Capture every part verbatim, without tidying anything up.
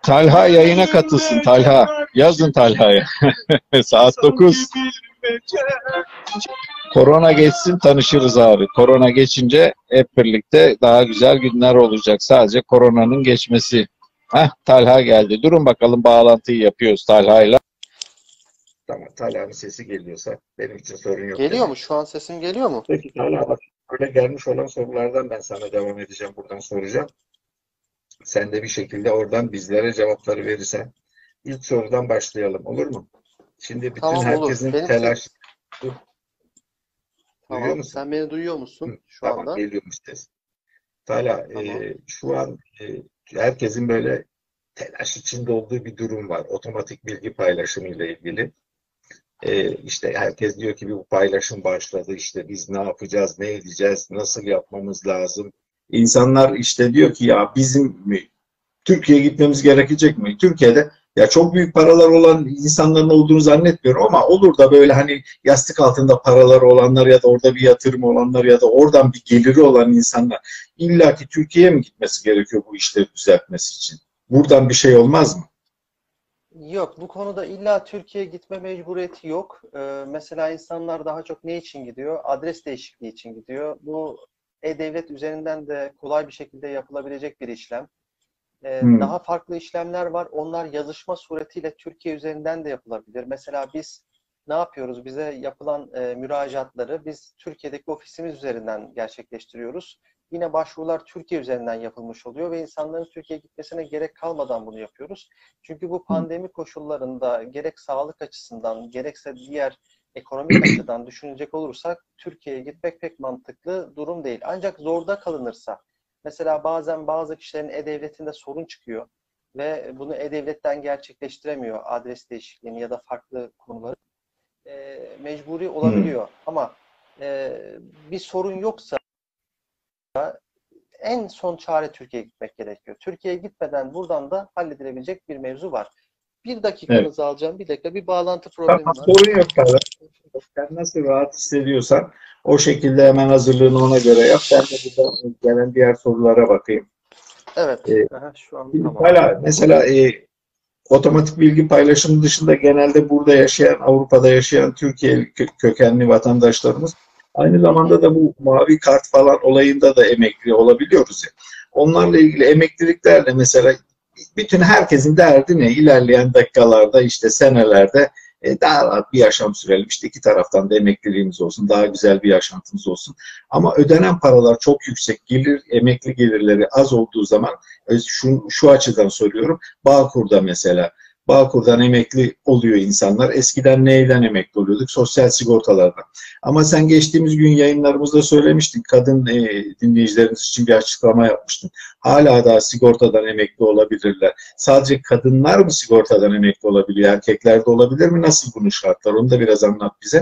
Talha yayına katılsın. Talha. Yazın Talha'ya. Saat dokuz. Korona geçsin, tanışırız abi. Korona geçince hep birlikte daha güzel günler olacak. Sadece koronanın geçmesi. Heh, Talha geldi. Durun bakalım, bağlantıyı yapıyoruz Talha'yla. Tamam, Talha'nın sesi geliyorsa benim için sorun yok. Geliyor mu? Şu an sesim geliyor mu? Peki Talha, bak, böyle gelmiş olan sorulardan ben sana devam edeceğim. Buradan soracağım. Sen de bir şekilde oradan bizlere cevapları verirsen. İlk sorudan başlayalım, olur mu? Şimdi bütün Tamam, herkesin olur. Benim telaş... ses... Duyuyor Tamam. musun? Sen beni duyuyor Hı, musun şu tamam, anda? geliyormuş ses. Talha, Tamam. e, şu an e, herkesin böyle telaş içinde olduğu bir durum var. Otomatik bilgi paylaşımı ile ilgili. E, işte herkes diyor ki bu paylaşım başladı. İşte biz ne yapacağız, ne edeceğiz, nasıl yapmamız lazım? İnsanlar işte diyor ki ya bizim mi Türkiye'ye gitmemiz gerekecek mi? Türkiye'de ya çok büyük paralar olan insanların olduğunu zannetmiyorum ama olur da böyle hani yastık altında paraları olanlar ya da orada bir yatırım olanlar ya da oradan bir geliri olan insanlar illaki Türkiye'ye mi gitmesi gerekiyor bu işleri düzeltmesi için? Buradan bir şey olmaz mı? Yok, bu konuda illa Türkiye'ye gitme mecburiyeti yok. Ee, mesela insanlar daha çok ne için gidiyor? Adres değişikliği için gidiyor. Bu e-devlet üzerinden de kolay bir şekilde yapılabilecek bir işlem. Ee, Hmm. daha farklı işlemler var. Onlar yazışma suretiyle Türkiye üzerinden de yapılabilir. Mesela biz ne yapıyoruz? Bize yapılan e, müracaatları biz Türkiye'deki ofisimiz üzerinden gerçekleştiriyoruz. Yine başvurular Türkiye üzerinden yapılmış oluyor ve insanların Türkiye'ye gitmesine gerek kalmadan bunu yapıyoruz. Çünkü bu pandemi koşullarında gerek sağlık açısından gerekse diğer ekonomik açıdan düşünecek olursak Türkiye'ye gitmek pek mantıklı durum değil. Ancak zorda kalınırsa, mesela bazen bazı kişilerin e-devletinde sorun çıkıyor ve bunu e-devletten gerçekleştiremiyor, adres değişikliğini ya da farklı konuları. E, mecburi Hmm. olabiliyor. Ama e, bir sorun yoksa en son çare Türkiye'ye gitmek gerekiyor. Türkiye'ye gitmeden buradan da halledilebilecek bir mevzu var. Bir Evet. dakikanızı alacağım. Bir dakika. Bir bağlantı Tamam, problemi var. sorun yok Talha. Sen nasıl rahat hissediyorsan o şekilde hemen hazırlığını ona göre yap. Ben de burada gelen diğer sorulara bakayım. Evet. Ee, Aha, şu an Şimdi tamam. hala mesela e, otomatik bilgi paylaşımı dışında genelde burada yaşayan, Avrupa'da yaşayan Türkiye kö- kökenli vatandaşlarımız aynı Hı hı. zamanda da bu mavi kart falan olayında da emekli olabiliyoruz ya. Onlarla ilgili emekliliklerle mesela bütün herkesin derdi ne? İlerleyen dakikalarda işte senelerde e, daha rahat bir yaşam sürelim. İşte iki taraftan da emekliliğimiz olsun, daha güzel bir yaşantımız olsun. Ama ödenen paralar çok yüksek, gelir, emekli gelirleri az olduğu zaman e, şu, şu açıdan soruyorum. Bağkur'da mesela. Bağkur'dan emekli oluyor insanlar. Eskiden neyden emekli oluyorduk? Sosyal sigortalardan. Ama sen geçtiğimiz gün yayınlarımızda söylemiştin. Kadın e, dinleyicilerimiz için bir açıklama yapmıştın. Hala daha sigortadan emekli olabilirler. Sadece kadınlar mı sigortadan emekli olabiliyor? Erkekler de olabilir mi? Nasıl bunun şartları? Onu da biraz anlat bize.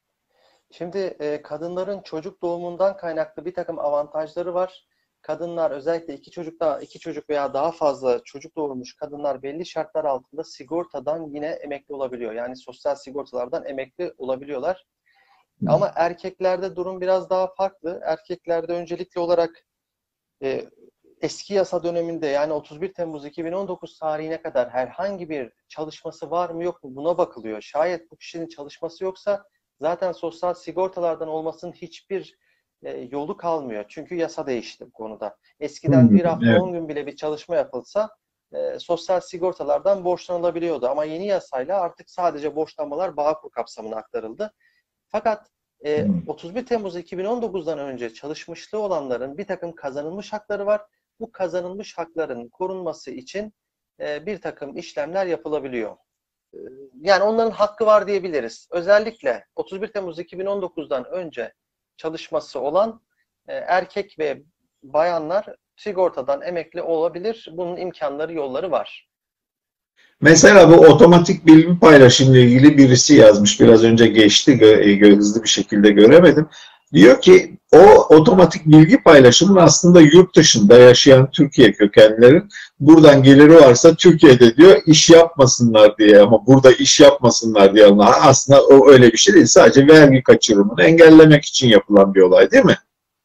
Şimdi e, kadınların çocuk doğumundan kaynaklı bir takım avantajları var. Kadınlar özellikle iki çocuk daha iki çocuk veya daha fazla çocuk doğurmuş kadınlar belli şartlar altında sigortadan yine emekli olabiliyor. Yani sosyal sigortalardan emekli olabiliyorlar. Ama erkeklerde durum biraz daha farklı. Erkeklerde öncelikli olarak e, eski yasa döneminde yani otuz bir Temmuz iki bin on dokuz tarihine kadar herhangi bir çalışması var mı yok mu buna bakılıyor. Şayet bu kişinin çalışması yoksa zaten sosyal sigortalardan olmasının hiçbir e, yolu kalmıyor. Çünkü yasa değişti bu konuda. Eskiden Hmm, bir hafta evet. on gün bile bir çalışma yapılsa e, sosyal sigortalardan borçlanılabiliyordu. Ama yeni yasayla artık sadece borçlanmalar Bağkur kapsamına aktarıldı. Fakat e, Hmm. otuz bir Temmuz iki bin on dokuzdan önce çalışmışlığı olanların bir takım kazanılmış hakları var. Bu kazanılmış hakların korunması için e, bir takım işlemler yapılabiliyor. E, yani onların hakkı var diyebiliriz. Özellikle otuz bir Temmuz iki bin on dokuzdan önce çalışması olan e, erkek ve bayanlar sigortadan emekli olabilir. Bunun imkanları, yolları var. Mesela bu otomatik bilgi paylaşımla ilgili birisi yazmış. Biraz önce geçti. Gö gö hızlı bir şekilde göremedim. Diyor ki o otomatik bilgi paylaşımının aslında yurt dışında yaşayan Türkiye kökenlilerin buradan geliri varsa Türkiye'de diyor iş yapmasınlar diye ama burada iş yapmasınlar diye ama aslında o öyle bir şey değil. Sadece vergi kaçırımını engellemek için yapılan bir olay değil mi?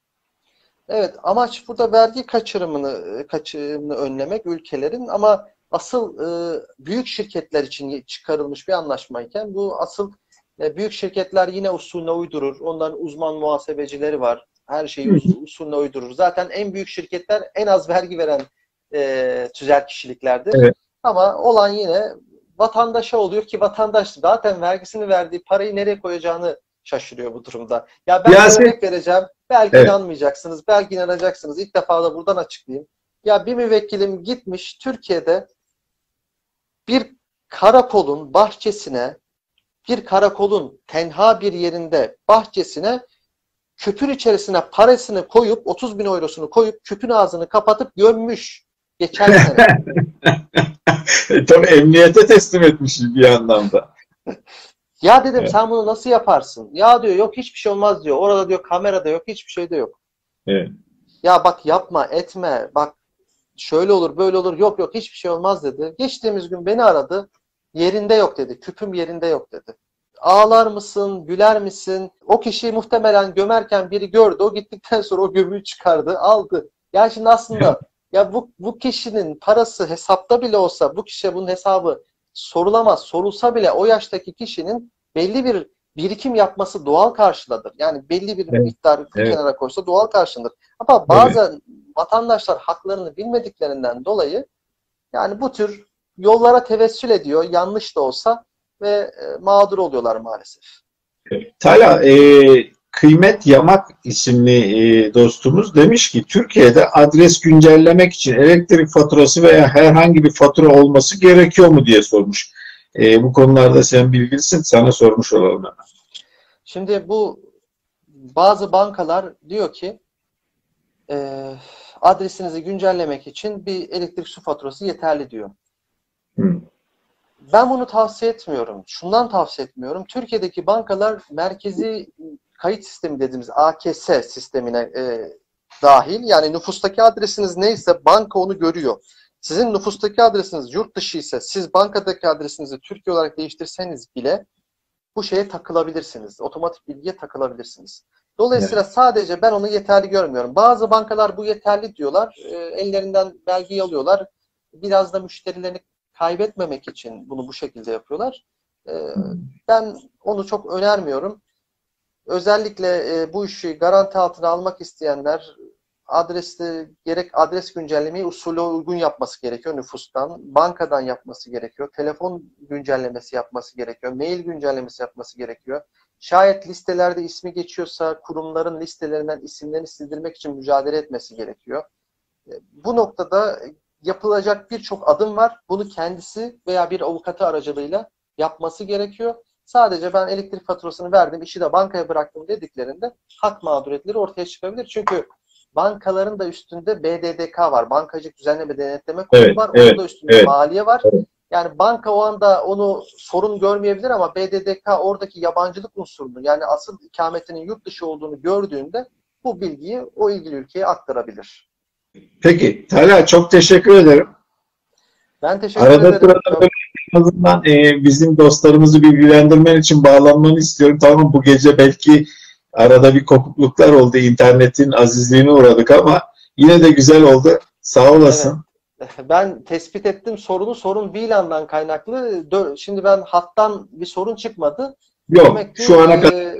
Evet, amaç burada vergi kaçırımını kaçırımını önlemek ülkelerin ama asıl e, büyük şirketler için çıkarılmış bir anlaşmayken bu asıl e, büyük şirketler yine usulüne uydurur. Onların uzman muhasebecileri var. Her şeyi us usulüne uydurur. Zaten en büyük şirketler en az vergi veren e, tüzel kişiliklerdir. Evet. Ama olan yine vatandaşa oluyor ki vatandaş zaten vergisini verdiği parayı nereye koyacağını şaşırıyor bu durumda. Ya ben Ya bir sen- örnek vereceğim. Belki Evet. inanmayacaksınız. Belki inanacaksınız. İlk defa da buradan açıklayayım. Ya bir müvekkilim gitmiş Türkiye'de bir karakolun bahçesine, bir karakolun tenha bir yerinde bahçesine küpün içerisine parasını koyup, otuz bin eurosunu koyup küpün ağzını kapatıp gömmüş. Geçen sene. E, tabii emniyete teslim etmişiz bir yandan da. Ya dedim Evet. sen bunu nasıl yaparsın? Ya diyor yok hiçbir şey olmaz diyor. Orada diyor kamera da yok, hiçbir şey de yok. Evet. Ya bak yapma, etme. Bak şöyle olur, böyle olur. Yok yok hiçbir şey olmaz dedi. Geçtiğimiz gün beni aradı. Yerinde yok dedi. Küpüm yerinde yok dedi. Ağlar mısın, güler misin? O kişiyi muhtemelen gömerken biri gördü. O gittikten sonra o gömüğü çıkardı, aldı. Yani şimdi aslında ya bu, bu kişinin parası hesapta bile olsa bu kişiye bunun hesabı sorulamaz. Sorulsa bile o yaştaki kişinin belli bir birikim yapması doğal karşıladır. Yani belli bir Evet. miktar bir Evet. kenara koysa doğal karşılanır. Ama bazen vatandaşlar haklarını bilmediklerinden dolayı yani bu tür yollara tevessül ediyor. Yanlış da olsa ve e, mağdur oluyorlar maalesef. Tala, e, Kıymet Yamak isimli e, dostumuz demiş ki Türkiye'de adres güncellemek için elektrik faturası veya herhangi bir fatura olması gerekiyor mu diye sormuş. E, bu konularda sen bilgilisin, sana sormuş olalım hemen. Şimdi bu bazı bankalar diyor ki e, adresinizi güncellemek için bir elektrik su faturası yeterli diyor. Hı. Ben bunu tavsiye etmiyorum. Şundan tavsiye etmiyorum. Türkiye'deki bankalar merkezi kayıt sistemi dediğimiz A K S sistemine e, dahil. Yani nüfustaki adresiniz neyse banka onu görüyor. Sizin nüfustaki adresiniz yurt dışı ise siz bankadaki adresinizi Türkiye olarak değiştirseniz bile bu şeye takılabilirsiniz. Otomatik bilgiye takılabilirsiniz. Dolayısıyla evet. Sadece ben onu yeterli görmüyorum. Bazı bankalar bu yeterli diyorlar. E, ellerinden belgeyi alıyorlar. Biraz da müşterilerini kaybetmemek için bunu bu şekilde yapıyorlar. E, ben onu çok önermiyorum. Özellikle e, bu işi garanti altına almak isteyenler adreste gerek adres güncellemeyi usulü uygun yapması gerekiyor nüfustan, bankadan yapması gerekiyor, telefon güncellemesi yapması gerekiyor, mail güncellemesi yapması gerekiyor. Şayet listelerde ismi geçiyorsa kurumların listelerinden isimlerini sildirmek için mücadele etmesi gerekiyor. Bu noktada yapılacak birçok adım var. Bunu kendisi veya bir avukatı aracılığıyla yapması gerekiyor. Sadece ben elektrik faturasını verdim, işi de bankaya bıraktım dediklerinde hak mağduriyetleri ortaya çıkabilir. Çünkü bankaların da üstünde B D D K var. Bankacılık Düzenleme Denetleme Kurulu evet, var. Evet, Onun da üstünde evet, maliye var. Evet. Yani banka o anda onu sorun görmeyebilir ama B D D K oradaki yabancılık unsurunu yani asıl ikametinin yurt dışı olduğunu gördüğünde bu bilgiyi o ilgili ülkeye aktarabilir. Peki, Talha çok teşekkür ederim. Ben teşekkür Arada ederim. sırada Çok... böyle en azından e, bizim dostlarımızı bilgilendirmen için bağlanmanı istiyorum. Tamam bu gece belki arada bir kopukluklar oldu. İnternetin azizliğine uğradık ama yine de güzel oldu. Sağ olasın. Evet. Ben tespit ettim sorunu sorun V LAN'dan kaynaklı. Şimdi ben hattan bir sorun çıkmadı. Yok demek ki, şu ana kadar e,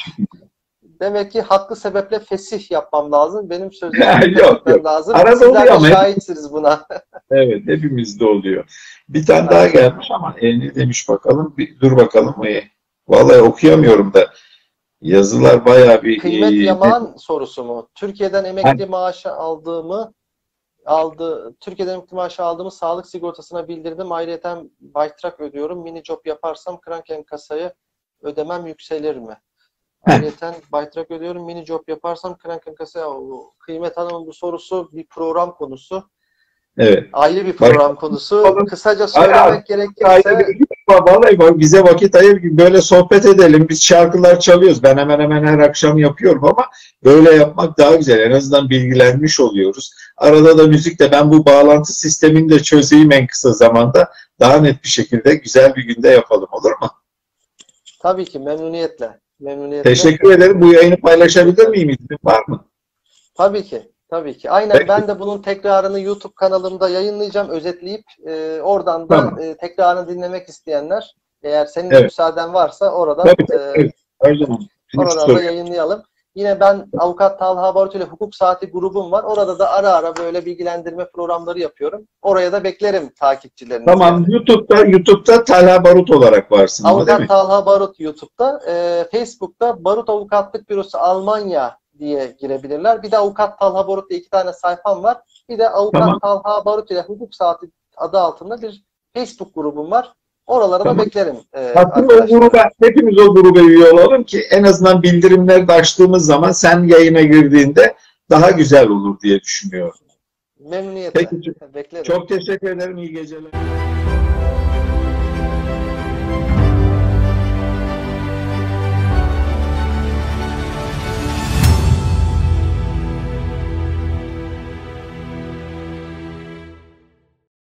demek ki haklı sebeple fesih yapmam lazım. Benim sözlerimi yok, yok. lazım. Arada Sizler oluyor de ama şahitsiniz buna. evet hepimizde oluyor. Bir tane daha gelmiş ama e, ne demiş bakalım. Bir, dur bakalım. E, vallahi okuyamıyorum da. Yazılar bayağı bir... Kıymet E, Yaman sorusu mu? Türkiye'den emekli maaşı aldığımı aldı. Türkiye'den emekli maaşı aldığımı sağlık sigortasına bildirdim. Ayrıca baytrak ödüyorum. Mini job yaparsam Kranken kasaya ödemem yükselir mi? Ayrıca baytrak ödüyorum. Mini job yaparsam Kranken kasaya. Kıymet Hanım'ın bu sorusu bir program konusu. Evet. Ayrı bir program Bak, konusu. Oğlum, Kısaca söylemek Hala, gerekirse... Vallahi bak bize vakit ayır böyle sohbet edelim. Biz şarkılar çalıyoruz. Ben hemen hemen her akşam yapıyorum ama böyle yapmak daha güzel. En azından bilgilenmiş oluyoruz. Arada da müzikle ben bu bağlantı sistemini de çözeyim en kısa zamanda. Daha net bir şekilde güzel bir günde yapalım. Olur mu? Tabii ki memnuniyetle. memnuniyetle. Teşekkür ederim. Bu yayını paylaşabilir miyim? İznin var mı? Tabii ki. Tabii ki. Aynen, Peki. ben de bunun tekrarını YouTube kanalımda yayınlayacağım, özetleyip e, oradan da Tamam. e, tekrarını dinlemek isteyenler, eğer senin de Evet. müsaaden varsa oradan Tabii, tabii, e, tabii. Her zaman. Hiç oradan sorun da yok. yayınlayalım. Yine ben Avukat Talha Barut ile Hukuk Saati grubum var. Orada da ara ara böyle bilgilendirme programları yapıyorum. Oraya da beklerim takipçilerinizi. Tamam. Yani. YouTube'da YouTube'da Talha Barut olarak varsın ama, değil mi? Avukat Talha Barut YouTube'da. E, Facebook'ta Barut Avukatlık Bürosu Almanya diye girebilirler. Bir de Avukat Talha Barut diye iki tane sayfam var. Bir de Avukat Tamam. Talha Barut ile Hukuk Saati adı altında bir Facebook grubum var. Oralara Tamam. da beklerim e, Aslında o arkadaşlar. gruba, hepimiz o gruba üye olalım ki en azından bildirimleri de açtığımız zaman sen yayına girdiğinde daha güzel olur diye düşünüyorum. Memnuniyetle. Peki, Beklerim. çok teşekkür ederim. İyi geceler.